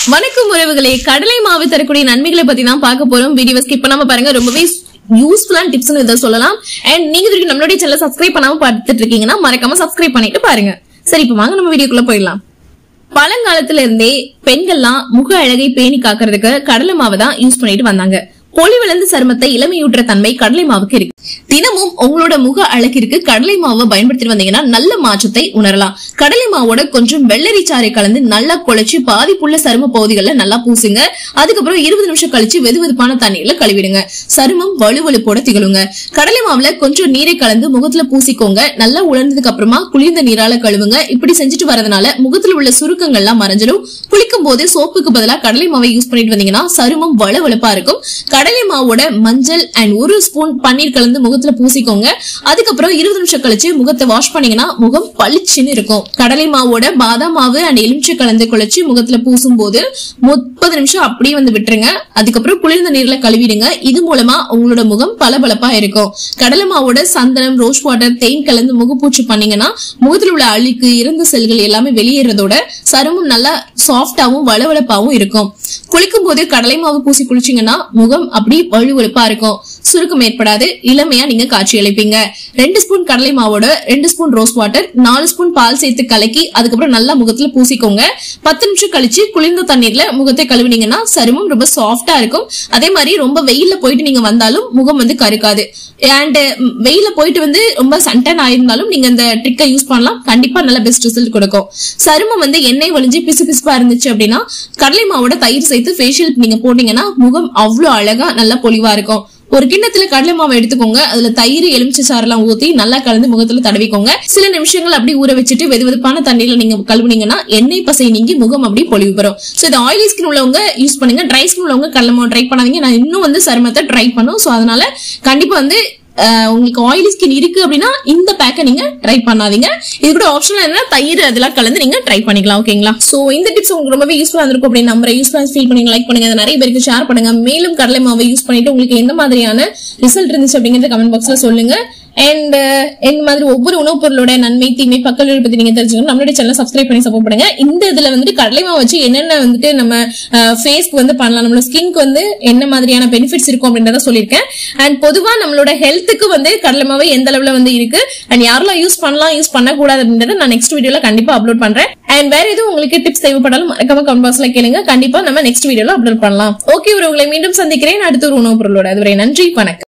வணக்கம் உறவுகளே, கடலை மாவு தரக்கூடிய நன்மைகளை பத்தி தான் பார்க்க போறோம். வீடியோ ஸ்கிப் பண்ணாம பாருங்க, ரொம்பவே யூஸ்ஃபுல்லான டிப்ஸ்னு இதை சொல்லலாம். அண்ட் நீங்க இதுக்கு நம்மளுடைய சேனலை சப்ஸ்கிரைப் பண்ணாம பார்த்துட்டு இருக்கீங்கன்னா மறக்காம சப்ஸ்கிரைப் பண்ணிட்டு பாருங்க. சரி, இப்ப வாங்க நம்ம வீடியோக்குள்ள போயிடலாம். பழங்காலத்துல இருந்தே பெண்கள்லாம் முக அழகை பேணி காக்கிறதுக்கு கடலை மாவை தான் யூஸ் பண்ணிட்டு வந்தாங்க. பொலிவிழந்த சருமத்தை இளமையூற்ற தன்மை கடலை மாவுக்கு இருக்கு. தினமும் உங்களோட முக அழகிற்கு கடலை மாவை பயன்படுத்திட்டு வந்தீங்கன்னா நல்ல மாற்றத்தை உணரலாம். கடலை மாவோட கொஞ்சம் வெள்ளரி சாறை கலந்து நல்லா குழைச்சு பாதிப்புள்ள சரும பகுதிகளில் நல்லா பூசுங்க. அதுக்கப்புறம் 20 நிமிஷம் கழிச்சு வெதுவெதுப்பான தண்ணீர்ல கழுவிடுங்க. சருமம் வலுவழுப்போட திகழுங்க. கடலை மாவுல கொஞ்சம் நீரை கலந்து முகத்துல பூசிக்கோங்க. நல்லா உலர்ந்ததுக்கு அப்புறமா குளிர்ந்த நீரால கழுவுங்க. இப்படி செஞ்சுட்டு வரதுனால முகத்துல உள்ள சுருக்கங்கள்லாம் மறைஞ்சிடும். குளிக்கும் போது சோப்புக்கு பதிலா கடலை மாவை யூஸ் பண்ணிட்டு வந்தீங்கன்னா சருமம் வலுவழுப்பா இருக்கும். கடலை மாவோட மஞ்சள் அண்ட் 1 ஸ்பூன் பன்னீர் கலந்து முகத்துல பூசிக்கோங்க. அதுக்கப்புறம் 20 நிமிஷம் கழிச்சு முகத்தை வாஷ் பண்ணீங்கன்னா முகம் பளிச்சுன்னு இருக்கும். கடலை மாவோட பாதாம் மாவு அண்ட் எலுமிச்சை கலந்து குழைச்சு முகத்துல பூசும் போது 30 நிமிஷம் அப்படியே வந்து விட்டுருங்க. அதுக்கப்புறம் குளிர்ந்த நீர்ல கழுவிடுங்க. இது மூலமா உங்களோட முகம் பளபளப்பா இருக்கும். கடலை மாவோட சந்தனம், ரோஸ் வாட்டர், தேன் கலந்து முகப்பூச்சி பண்ணீங்கன்னா முகத்துல உள்ள அழுக்கு, இறந்த செல்கள் எல்லாமே வெளியேறதோட சருமம் நல்லா சாஃப்டாவும் வளவளப்பாவும் இருக்கும். குளிக்கும் போது கடலை மாவு பூசி குளிச்சீங்கன்னா முகம் அப்படி வலுவழுப்பா இருக்கும். சுருக்கம் ஏற்படாது. இளமையா நீங்க காட்சி அளிப்பீங்க. 2 ஸ்பூன் கடலை மாவோட 2 ஸ்பூன் ரோஸ் வாட்டர், 4 ஸ்பூன் பால் சேர்த்து கலக்கி அதுக்கப்புறம் நல்லா முகத்துல பூசிக்கோங்க. 10 நிமிஷம் கழிச்சு குளிர்ந்த தண்ணீர்ல முகத்தை கழுவினீங்கன்னா சருமம் ரொம்ப சாஃப்டா இருக்கும். அதே மாதிரி ரொம்ப வெயில்ல போயிட்டு நீங்க வந்தாலும் முகம் வந்து கருக்காது. அண்ட் வெயில போயிட்டு வந்து ரொம்ப சன்டன் ஆயிருந்தாலும் நீங்க இந்த ட்ரிக்கை யூஸ் பண்ணலாம். கண்டிப்பா நல்ல பெஸ்ட் ரிசல்ட் கொடுக்கும். சருமம் வந்து எண்ணெய் வழிஞ்சு பிசு பிசுப்பா இருந்துச்சு அப்படின்னா கடலை மாவோட தயிர் சேர்த்து ஃபேஷியல் நீங்க போட்டீங்கன்னா முகம் அவ்வளவு அழகா நல்லா பொலிவா இருக்கும். ஒரு கிண்ணத்துல கடலை மாவை எடுத்துக்கோங்க. அதுல தயிர், எலுமிச்சை சாரெல்லாம் ஊத்தி நல்லா கலந்து முகத்துல தடவிக்கோங்க. சில நிமிஷங்கள் அப்படி ஊற வச்சுட்டு வெதுவெதுப்பான தண்ணீர்ல நீங்க கழுவுனீங்கன்னா எண்ணெய் பசை நீங்கி முகம் அப்படி பொலிவு பெறும். சோ இது ஆயிலி ஸ்கின் உள்ளவங்க யூஸ் பண்ணுங்க. ட்ரை ஸ்கின் உள்ளவங்க கடலை மாவு ட்ரை பண்ணாதீங்க. நான் இன்னும் வந்து சருமத்தை ட்ரை பண்ணும். சோ அதனால கண்டிப்பா வந்து உங்களுக்கு ஆயிலி ஸ்கின் இருக்கு அப்படின்னா இந்த பேக்கை நீங்க ட்ரை பண்ணாதீங்க. இது கூட ஆப்ஷனல் என்ன தயிர் அதெல்லாம் கலந்து நீங்க ட்ரை பண்ணிக்கலாம். ஓகேங்களா? சோ இந்த டிப்ஸ் உங்களுக்கு ரொம்பவே யூஸ்ஃபுல்லா இருக்கும் அப்படின்னு நம்புறேன். யூஸ்ஃபுல்லா ஃபீல் பண்ணி லைக் பண்ணுங்க, நிறைய பேருக்கு ஷேர் பண்ணுங்க. மேலும் கடலை மாவை யூஸ் பண்ணிட்டு உங்களுக்கு எந்த மாதிரியான ரிசல்ட் இருந்துச்சு அப்படிங்கறத கமெண்ட் பாக்ஸ்ல சொல்லுங்க. அண்ட் இந்த மாதிரி ஒவ்வொரு உணவுப் பொருளோட நன்மை, தீமை, பக்கவிளைவுகளை பத்தி நீங்க தெரிஞ்சுக்கணும். நம்மளுடைய சேனலை சப்ஸ்கிரைப் பண்ணி சப்போர்ட் பண்ணுங்க. இந்த இதுல வந்துட்டு கடலை மாவு வச்சு என்னென்ன வந்துட்டு நம்ம ஃபேஸ்க்கு வந்து பண்ணலாம், நம்மளோட ஸ்கின்க்கு வந்து என்ன மாதிரியான பெனிஃபிட்ஸ் இருக்கும் அப்படின்றத சொல்லியிருக்கேன். அண்ட் பொதுவா நம்மளோட ஹெல்த்துக்கு வந்து கடலை மாவு எந்த அளவுல வந்து இருக்கு அண்ட் யாரெல்லாம் யூஸ் பண்ணலாம், யூஸ் பண்ணக்கூடாது அப்படின்றத நான் நெக்ஸ்ட் வீடியோல கண்டிப்பா அப்லோட் பண்றேன். அண்ட் வேற எதுவும் உங்களுக்கு டிப்ஸ் தேவைப்படாலும் மறக்காம கமெண்ட் பாக்ஸ்ல கேளுங்க. கண்டிப்பா நம்ம நெக்ஸ்ட் வீடியோல அப்லோட் பண்ணலாம். ஓகே, உங்களை மீண்டும் சந்திக்கிறேன் அடுத்த ஒரு உணவுப் பொருளோட. அதுவரை நன்றி, வணக்கம்.